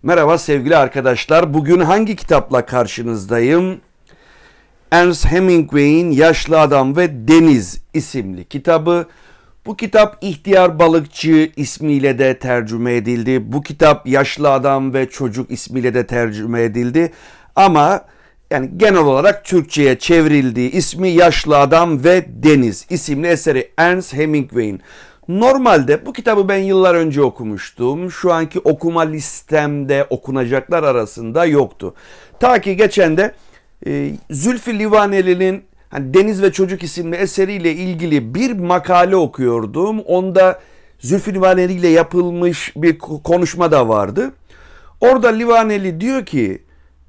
Merhaba sevgili arkadaşlar. Bugün hangi kitapla karşınızdayım? Ernest Hemingway'in Yaşlı Adam ve Deniz isimli kitabı. Bu kitap İhtiyar Balıkçı ismiyle de tercüme edildi. Bu kitap Yaşlı Adam ve Çocuk ismiyle de tercüme edildi. Ama yani genel olarak Türkçe'ye çevrildiği ismi Yaşlı Adam ve Deniz isimli eseri Ernest Hemingway'in. Normalde bu kitabı ben yıllar önce okumuştum. Şu anki okuma listemde okunacaklar arasında yoktu. Ta ki geçen de Zülfü Livaneli'nin Deniz ve Çocuk isimli eseriyle ilgili bir makale okuyordum. Onda Zülfü Livaneli ile yapılmış bir konuşma da vardı. Orada Livaneli diyor ki,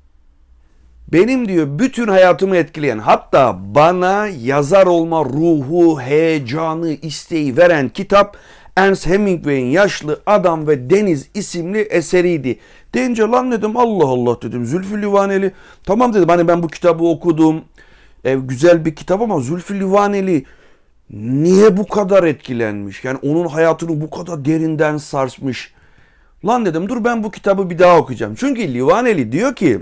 benim diyor bütün hayatımı etkileyen, hatta bana yazar olma ruhu, heyecanı, isteği veren kitap Ernest Hemingway'in Yaşlı Adam ve Deniz isimli eseriydi. Deyince lan dedim, Allah Allah dedim, Zülfü Livaneli. Tamam dedim, hani ben bu kitabı okudum. Güzel bir kitap ama Zülfü Livaneli niye bu kadar etkilenmiş? Yani onun hayatını bu kadar derinden sarsmış. Lan dedim, dur ben bu kitabı bir daha okuyacağım. Çünkü Livaneli diyor ki,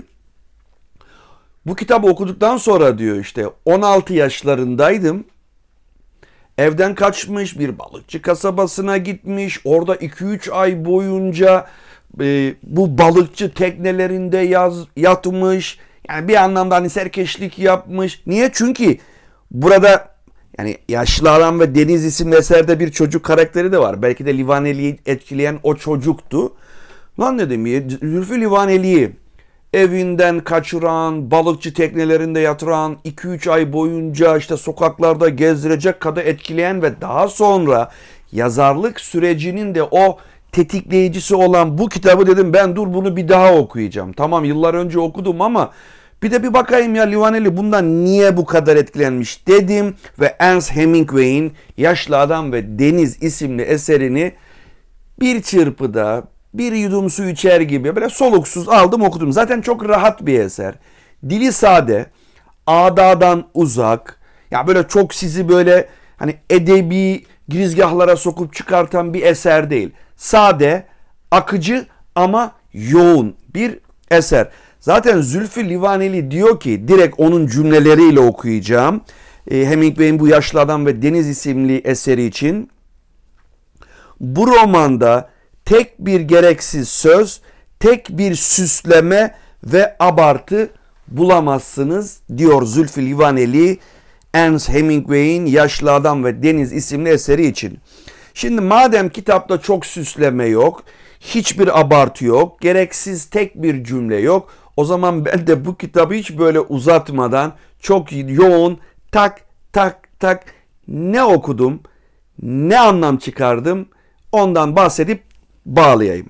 bu kitabı okuduktan sonra diyor, işte 16 yaşlarındaydım. Evden kaçmış, bir balıkçı kasabasına gitmiş. Orada 2-3 ay boyunca bu balıkçı teknelerinde yatmış. Yani bir anlamda hani serkeşlik yapmış. Niye? Çünkü burada yani Yaşlı Adam ve Deniz isimli eserde bir çocuk karakteri de var. Belki de Livaneli'yi etkileyen o çocuktu. Lan dedim, Zülfü Livaneli'yi evinden kaçıran, balıkçı teknelerinde yatıran, 2-3 ay boyunca işte sokaklarda gezdirecek kadar etkileyen ve daha sonra yazarlık sürecinin de o tetikleyicisi olan bu kitabı dedim, ben dur bunu bir daha okuyacağım. Tamam, yıllar önce okudum ama bir bakayım ya Livaneli bundan niye bu kadar etkilenmiş dedim ve Ernest Hemingway'in Yaşlı Adam ve Deniz isimli eserini bir çırpıda, bir yudum su içer gibi böyle soluksuz aldım okudum. Zaten çok rahat bir eser. Dili sade, ağdadan uzak. Ya böyle çok sizi böyle hani edebi girizgahlara sokup çıkartan bir eser değil. Sade, akıcı ama yoğun bir eser. Zaten Zülfü Livaneli diyor ki, direkt onun cümleleriyle okuyacağım. Hemingway'in bu Yaşlı Adam ve Deniz isimli eseri için. Bu romanda tek bir gereksiz söz, tek bir süsleme ve abartı bulamazsınız diyor Zülfü Livaneli Ernest Hemingway'in Yaşlı Adam ve Deniz isimli eseri için. Şimdi madem kitapta çok süsleme yok, hiçbir abartı yok, gereksiz tek bir cümle yok, o zaman ben de bu kitabı hiç böyle uzatmadan çok yoğun tak tak tak ne okudum, ne anlam çıkardım ondan bahsedip bağlayayım.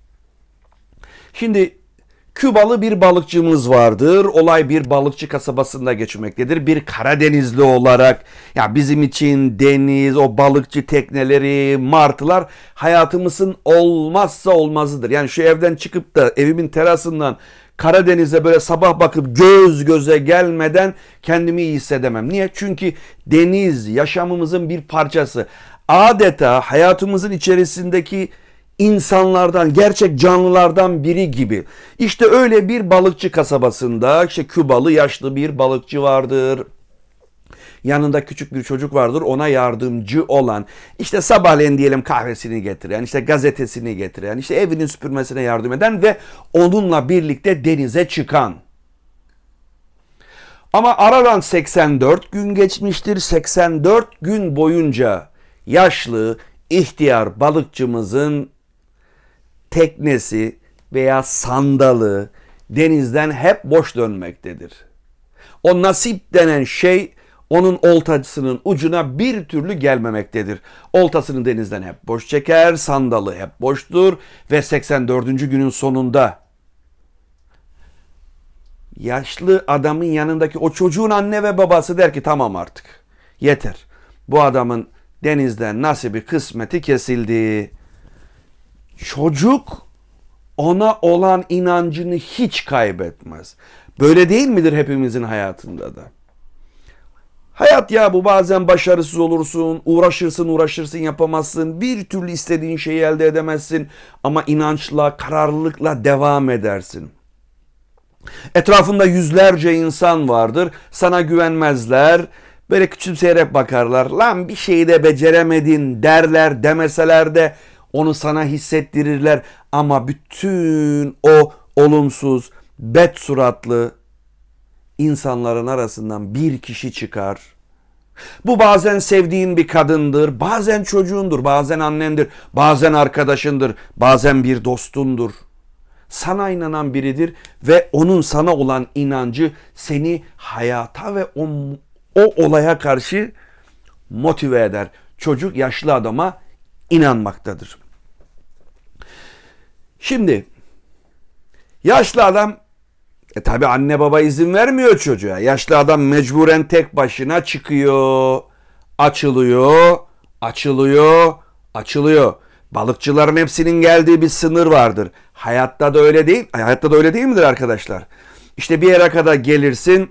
Şimdi Kübalı bir balıkçımız vardır. Olay bir balıkçı kasabasında geçmektedir. Bir Karadenizli olarak ya bizim için deniz, o balıkçı tekneleri, martılar hayatımızın olmazsa olmazıdır. Yani şu evden çıkıp da evimin terasından Karadeniz'e böyle sabah bakıp göz göze gelmeden kendimi iyi hissedemem. Niye? Çünkü deniz yaşamımızın bir parçası. Adeta hayatımızın içerisindeki insanlardan, gerçek canlılardan biri gibi. İşte öyle bir balıkçı kasabasında işte Kübalı yaşlı bir balıkçı vardır. Yanında küçük bir çocuk vardır, ona yardımcı olan, işte sabahleyin diyelim kahvesini getiren, işte gazetesini getiren, işte evinin süpürmesine yardım eden ve onunla birlikte denize çıkan. Ama aradan 84 gün geçmiştir. 84 gün boyunca yaşlı, ihtiyar balıkçımızın teknesi veya sandalı denizden hep boş dönmektedir. O nasip denen şey onun oltasının ucuna bir türlü gelmemektedir. Oltasını denizden hep boş çeker, sandalı hep boştur ve 84. günün sonunda yaşlı adamın yanındaki o çocuğun anne ve babası der ki tamam artık yeter. Bu adamın denizden nasibi kısmeti kesildi. Çocuk ona olan inancını hiç kaybetmez. Böyle değil midir hepimizin hayatında da? Hayat ya bu, bazen başarısız olursun, uğraşırsın yapamazsın, bir türlü istediğin şeyi elde edemezsin ama inançla, kararlılıkla devam edersin. Etrafında yüzlerce insan vardır, sana güvenmezler, böyle küçümseyerek bakarlar. Lan bir şeyi de beceremedin derler, demeseler de onu sana hissettirirler ama bütün o olumsuz, bet suratlı insanların arasından bir kişi çıkar. Bu bazen sevdiğin bir kadındır, bazen çocuğundur, bazen annendir, bazen arkadaşındır, bazen bir dostundur. Sana inanan biridir ve onun sana olan inancı seni hayata ve o olaya karşı motive eder. Çocuk yaşlı adama inanmaktadır. Şimdi yaşlı adam tabi anne baba izin vermiyor çocuğa. Yaşlı adam mecburen tek başına çıkıyor. Açılıyor. Balıkçıların hepsinin geldiği bir sınır vardır. Hayatta da öyle değil. Hayatta da öyle değil midir arkadaşlar? İşte bir yere kadar gelirsin.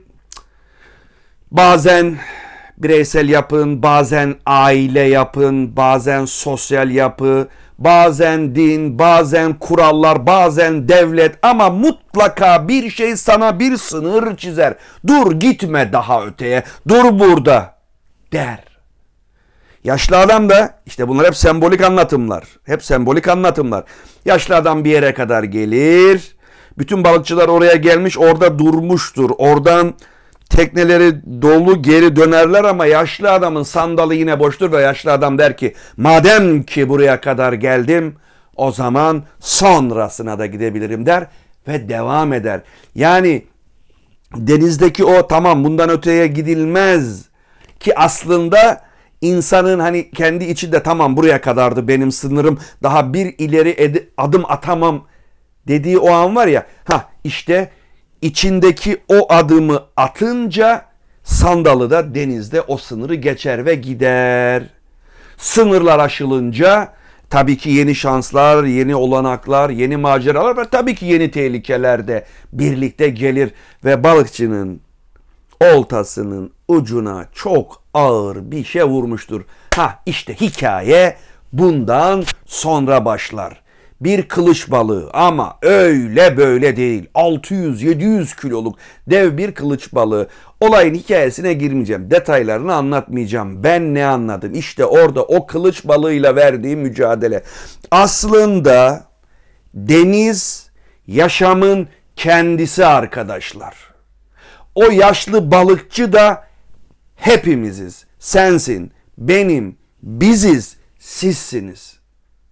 Bazen bireysel yapın, bazen aile yapın, bazen sosyal yapı, bazen din, bazen kurallar, bazen devlet ama mutlaka bir şey sana bir sınır çizer. Dur gitme daha öteye, dur burada der. Yaşlı adam da işte bunlar hep sembolik anlatımlar. Hep sembolik anlatımlar. Yaşlı adam bir yere kadar gelir. Bütün balıkçılar oraya gelmiş, orada durmuştur. Oradan tekneleri dolu geri dönerler ama yaşlı adamın sandalı yine boştur ve yaşlı adam der ki madem ki buraya kadar geldim o zaman sonrasına da gidebilirim der ve devam eder. Yani denizdeki o tamam bundan öteye gidilmez ki aslında insanın hani kendi içinde tamam buraya kadardı benim sınırım daha bir ileri adım atamam dediği o an var ya işte içindeki o adımı atınca sandalı da denizde o sınırı geçer ve gider. Sınırlar aşılınca tabii ki yeni şanslar, yeni olanaklar, yeni maceralar ve tabii ki yeni tehlikeler de birlikte gelir ve balıkçının oltasının ucuna çok ağır bir şey vurmuştur. İşte hikaye bundan sonra başlar. Bir kılıç balığı ama öyle böyle değil. 600-700 kiloluk dev bir kılıç balığı. Olayın hikayesine girmeyeceğim. Detaylarını anlatmayacağım. Ben ne anladım? İşte orada o kılıç balığıyla verdiği mücadele. Aslında deniz yaşamın kendisi arkadaşlar. O yaşlı balıkçı da hepimiziz. Sensin, benim, biziz, sizsiniz.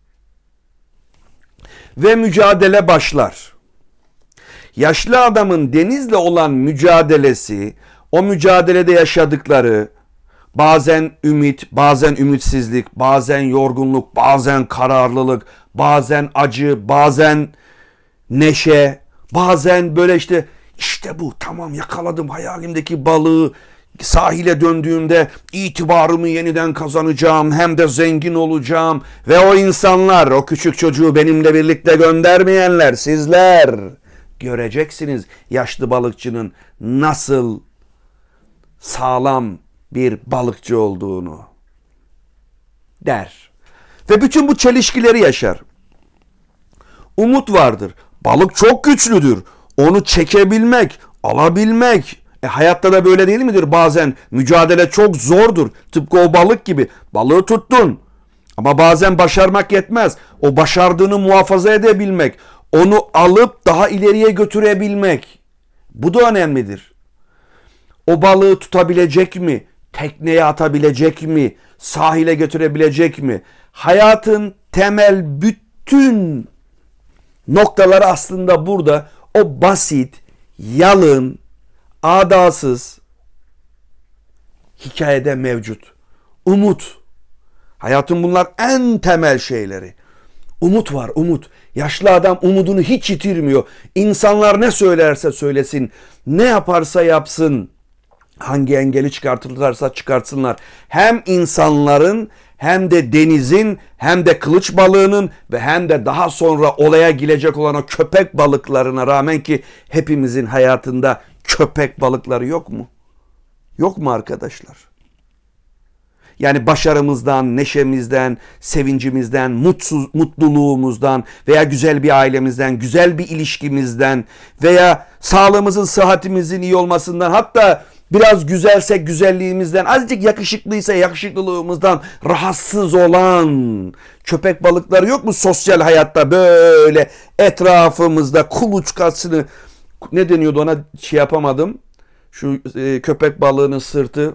Ve mücadele başlar. Yaşlı adamın denizle olan mücadelesi, o mücadelede yaşadıkları bazen ümit, bazen ümitsizlik, bazen yorgunluk, bazen kararlılık, bazen acı, bazen neşe, bazen böyle işte bu tamam yakaladım hayalimdeki balığı, sahile döndüğümde itibarımı yeniden kazanacağım hem de zengin olacağım ve o insanlar o küçük çocuğu benimle birlikte göndermeyenler sizler göreceksiniz yaşlı balıkçının nasıl sağlam bir balıkçı olduğunu der. Ve bütün bu çelişkileri yaşar. Umut vardır. Balık çok güçlüdür. Onu çekebilmek, alabilmek. Hayatta da böyle değil midir? Bazen mücadele çok zordur. Tıpkı o balık gibi. Balığı tuttun. Ama bazen başarmak yetmez. O başardığını muhafaza edebilmek. Onu alıp daha ileriye götürebilmek. Bu da önemlidir. O balığı tutabilecek mi? Tekneye atabilecek mi? Sahile götürebilecek mi? Hayatın temel bütün noktaları aslında burada. O basit, yalın, adasız hikayede mevcut. Umut. Hayatın bunlar en temel şeyleri. Umut var, umut. Yaşlı adam umudunu hiç yitirmiyor. İnsanlar ne söylerse söylesin, ne yaparsa yapsın, hangi engeli çıkartırlarsa çıkartsınlar. Hem insanların hem de denizin hem de kılıç balığının ve hem de daha sonra olaya gelecek olan o köpek balıklarına rağmen ki hepimizin hayatında köpek balıkları yok mu? Yok mu arkadaşlar? Yani başarımızdan, neşemizden, sevincimizden, mutluluğumuzdan veya güzel bir ailemizden, güzel bir ilişkimizden veya sağlığımızın, sıhhatimizin iyi olmasından, hatta biraz güzelsek güzelliğimizden, azıcık yakışıklıysa yakışıklılığımızdan rahatsız olan köpek balıkları yok mu sosyal hayatta böyle etrafımızda kuluçkasını, ne deniyordu ona, yapamadım. Şu köpek balığının sırtı,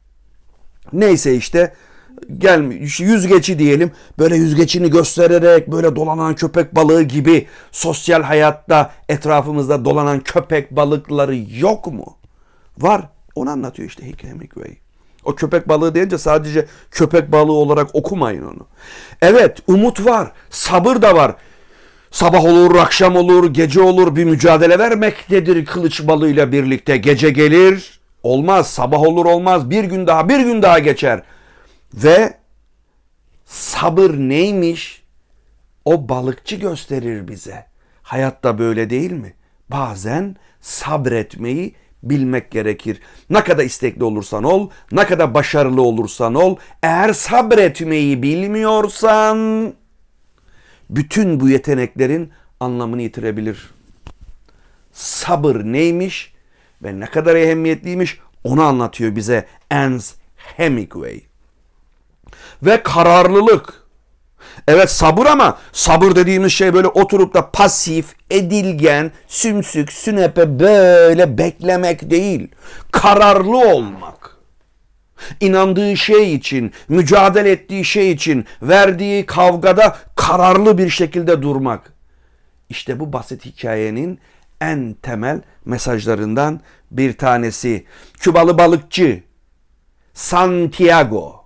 neyse işte, gelmiş yüzgeci diyelim, böyle yüzgecini göstererek böyle dolanan köpek balığı gibi sosyal hayatta etrafımızda dolanan köpek balıkları yok mu? Var. Onu anlatıyor işte Hemingway. O köpek balığı deyince sadece köpek balığı olarak okumayın onu. Evet, umut var, sabır da var. Sabah olur, akşam olur, gece olur, bir mücadele vermektedir kılıç balığıyla birlikte. Gece gelir, olmaz, sabah olur olmaz, bir gün daha geçer. Ve sabır neymiş? O balıkçı gösterir bize. Hayatta böyle değil mi? Bazen sabretmeyi bilmek gerekir. Ne kadar istekli olursan ol, ne kadar başarılı olursan ol, eğer sabretmeyi bilmiyorsan bütün bu yeteneklerin anlamını yitirebilir. Sabır neymiş ve ne kadar ehemmiyetliymiş onu anlatıyor bize Ernest Hemingway. Ve kararlılık. Evet, sabır, ama sabır dediğimiz şey böyle oturup da pasif, edilgen, sümsük, sünepe böyle beklemek değil. Kararlı olmak. İnandığı şey için, mücadele ettiği şey için, verdiği kavgada kararlı bir şekilde durmak. İşte bu basit hikayenin en temel mesajlarından bir tanesi. Kübalı balıkçı Santiago.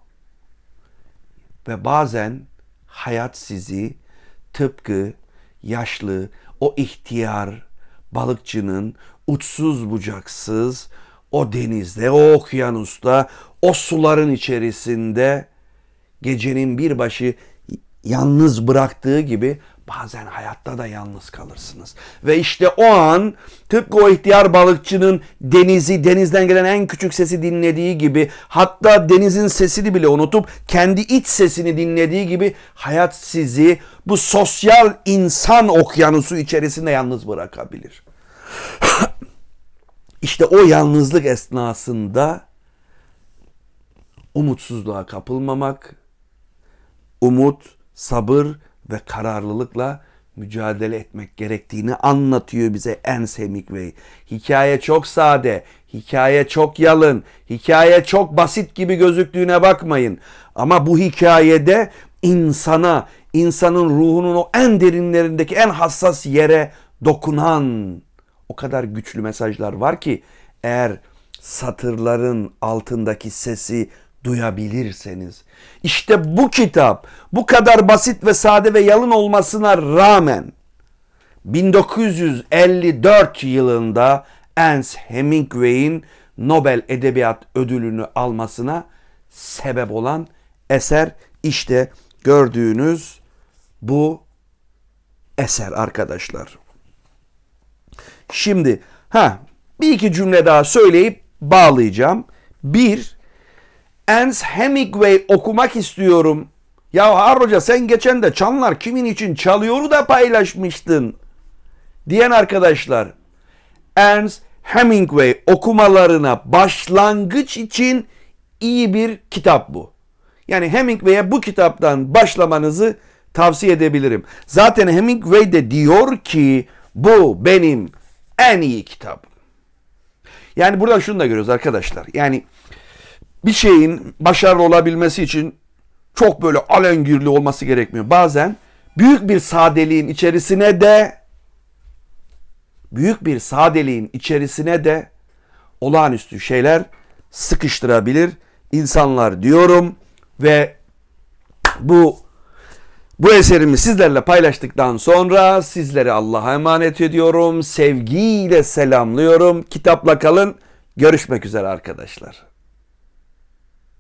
Ve bazen hayat sizi tıpkı yaşlı o ihtiyar balıkçının uçsuz bucaksız o denizde, o okyanusta, o suların içerisinde gecenin bir başı yalnız bıraktığı gibi bazen hayatta da yalnız kalırsınız. Ve işte o an tıpkı o ihtiyar balıkçının denizden gelen en küçük sesi dinlediği gibi, hatta denizin sesini bile unutup kendi iç sesini dinlediği gibi hayat sizi bu sosyal insan okyanusu içerisinde yalnız bırakabilir. İşte o yalnızlık esnasında umutsuzluğa kapılmamak, umut, sabır ve kararlılıkla mücadele etmek gerektiğini anlatıyor bize Ernest Hemingway. Hikaye çok sade, hikaye çok yalın, hikaye çok basit gibi gözüktüğüne bakmayın. Ama bu hikayede insanın ruhunun o en derinlerindeki en hassas yere dokunan o kadar güçlü mesajlar var ki, eğer satırların altındaki sesi duyabilirseniz. İşte bu kitap bu kadar basit ve sade ve yalın olmasına rağmen 1954 yılında Ernest Hemingway'in Nobel Edebiyat Ödülünü almasına sebep olan eser işte gördüğünüz bu eser arkadaşlar. Şimdi bir iki cümle daha söyleyip bağlayacağım. Bir, Ernest Hemingway okumak istiyorum. Ya Harun Hoca, sen geçen de Çanlar Kimin için Çalıyor'u da paylaşmıştın diyen arkadaşlar, Ernest Hemingway okumalarına başlangıç için iyi bir kitap bu. Yani Hemingway'e bu kitaptan başlamanızı tavsiye edebilirim. Zaten Hemingway de diyor ki bu benim en iyi kitabım. Yani burada şunu da görüyoruz arkadaşlar. Yani bir şeyin başarılı olabilmesi için çok böyle alengirli olması gerekmiyor. Bazen büyük bir sadeliğin içerisine de olağanüstü şeyler sıkıştırabilir insanlar diyorum ve bu eserimi sizlerle paylaştıktan sonra sizleri Allah'a emanet ediyorum. Sevgiyle selamlıyorum. Kitapla kalın. Görüşmek üzere arkadaşlar.